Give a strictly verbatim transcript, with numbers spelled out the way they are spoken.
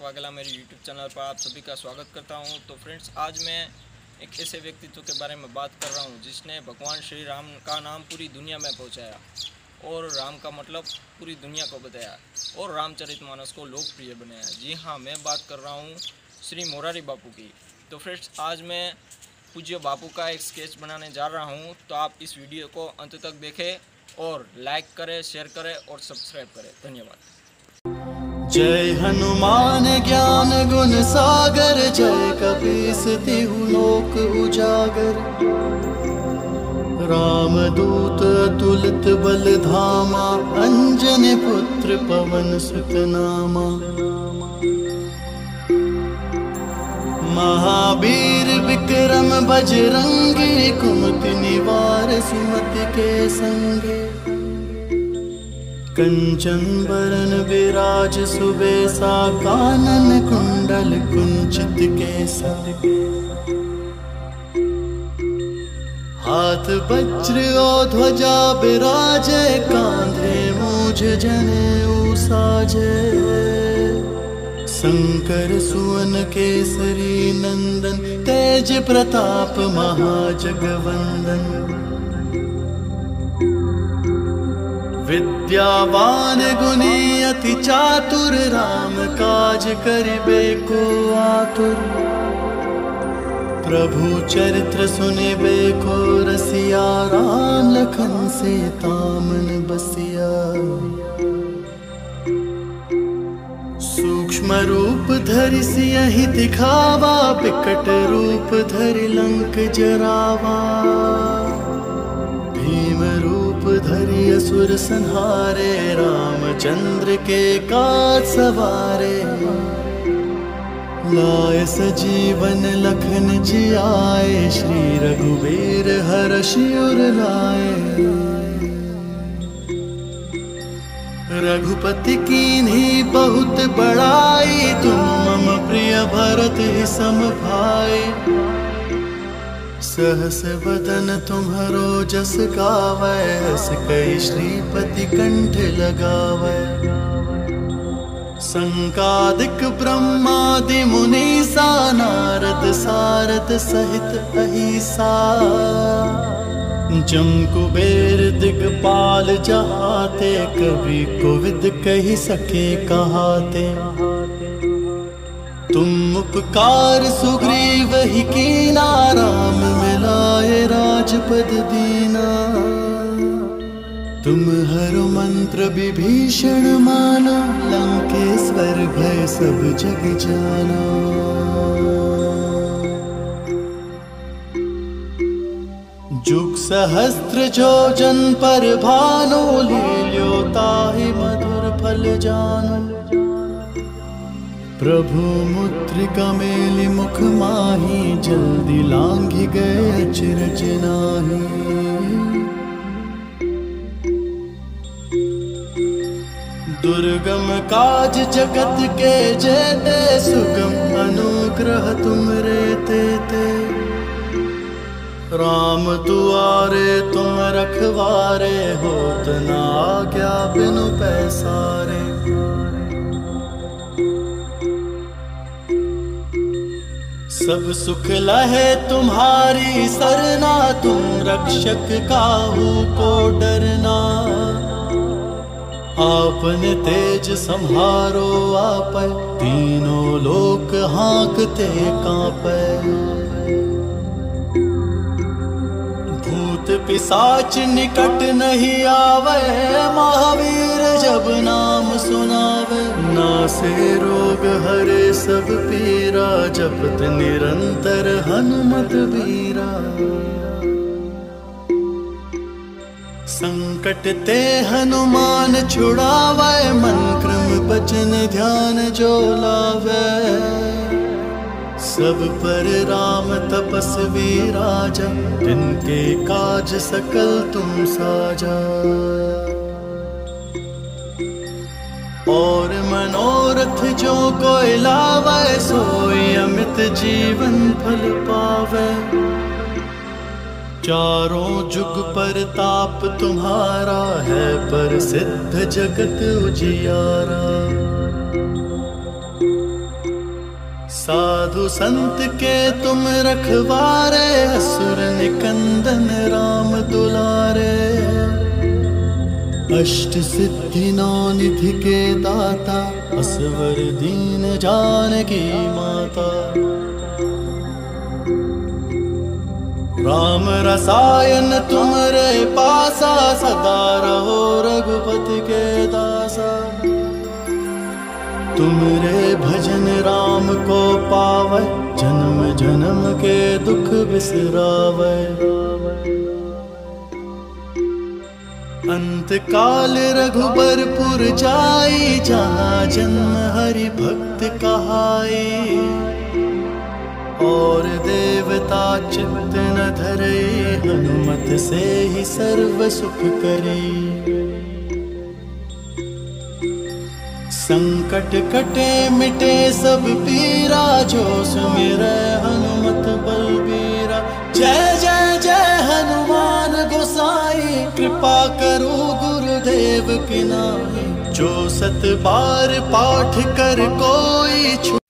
वाघेला मेरे YouTube channel पर आप सभी का स्वागत करता हूं। तो फ्रेंड्स, आज मैं एक ऐसे व्यक्तित्व के बारे में बात कर रहा हूं जिसने भगवान श्री राम का नाम पूरी दुनिया में पहुंचाया और राम का मतलब पूरी दुनिया को बताया और रामचरितमानस को लोकप्रिय बनाया। जी हाँ, मैं बात कर रहा हूँ श्री मोरारी बापू की। तो फ्रेंड्स, आज मैं पूज्य बापू का एक स्केच बनाने जा रहा हूँ, तो आप इस वीडियो को अंत तक देखें और लाइक करें, शेयर करें और सब्सक्राइब करें। धन्यवाद। जय हनुमान ज्ञान गुण सागर, जय कपीस तिहु लोक उजागर। रामदूत अतुलित बल धामा, अंजनी पुत्र पवन सुत नामा। महावीर विक्रम बजरंगी, कुमति निवार सुमति के संगे। कंचन बरन विराज सुबेसा, कानन कुंडल कुंचित केसा। हाथ वज्र और ध्वजा विराजे, कांधे मूझ जनेऊ साजे। शंकर सुवन केसरी नंदन, तेज प्रताप महाजगवंदन। विद्यावान गुणी अति चातुर, राम काज करिबे को आतुर। प्रभु चरित्र सुनिबे को रसिया, राम लखन सीता मन बसिया। सूक्ष्म रूप धरि सियहि दिखावा, विकट रूप धरि लंक जरावा। भीम रूप धरि असुर संहारे, रामचंद्र के काज सवारे। लाए सजीवन लखन जियाए, श्री रघुवीर हर्षि उर लाए। रघुपति कीन्ही बहुत बड़ाई, तुम मम प्रिय भरत सम भाई। सहस बदन तुम्हरो जस गावै, हस कई श्रीपति कंठ लगावै। संकादिक ब्रह्मादि मुनीसा, नारद सारद सहित अहिसा। जम कुबेर दिगपाल जहाते, कवि कोविद कहि सके कहाते। तुम उपकार सुग्रीव ही कीना, राम मिलाए राजपद दीना। तुम हरु मंत्र विभीषण माना, लंकेश्वर भय सब जग जाना। जुग सहस्त्र जो जन पर भानु, लील्यो ताहि मधुर फल जानु। प्रभु मुद्रिका मेलि मुख माही, जल्दी लांघि गए अचरज नाहि। दुर्गम काज जगत के जेते, सुगम अनुग्रह तुमरे तेते। राम दुआरे तुम रखवारे, होत न आज्ञा बिनु पैसारे। सब सुख लहे तुम्हारी सरना, तुम रक्षक काहू को डरना। आपने तेज सम्हारो आपै, तीनों लोक हाँकते कांपै। भूत पिशाच निकट नहीं आवे, महावीर जब नाम सुनावे। नासे रोग हरे सब पीरा, जपत निरंतर हनुमत बीरा। संकट ते हनुमान छुड़ावे, मन क्रम बचन ध्यान जो लावे। सब पर राम तपस्वी राजा, तिनके काज सकल तुम साजा। और मनोरथ जो कोई लावे, सोई अमित जीवन फल पावे। चारों जुग पर ताप तुम्हारा है, पर सिद्ध जगत उजियारा। साधु संत के तुम रखवारे, असुर निकंदन राम दुलारे। अष्ट सिद्धि नौ निधि के दाता, असवर दीन जानकी माता। राम रसायन तुमरे पासा, सदा रहो रघुपति के दासा। तुमरे भजन राम को पावै, जन्म जन्म के दुख बिसरावै। अंत काल रघुबरपुर जाई, जहाँ जन्म हरि भक्त कहाई। और देवता चित्त न धरे, हनुमत से ही सर्व सुख करे। संकट कटे मिटे सब पीरा, जो सुमिरै हनुमत बलबीरा। जय जय जय हनुमान गोसाई, कृपा करो गुरुदेव की नाई। जो सत बार पाठ कर कोई